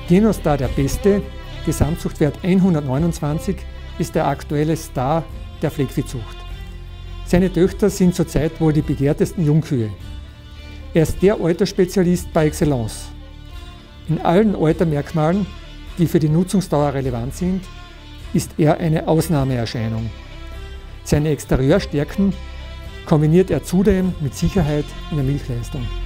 Genostar der Beste, Gesamtzuchtwert 129, ist der aktuelle Star der Pflegviehzucht. Seine Töchter sind zurzeit wohl die begehrtesten Jungkühe. Er ist der Euterspezialist par excellence. In allen Eutermerkmalen, die für die Nutzungsdauer relevant sind, ist er eine Ausnahmeerscheinung. Seine Exterieurstärken kombiniert er zudem mit Sicherheit in der Milchleistung.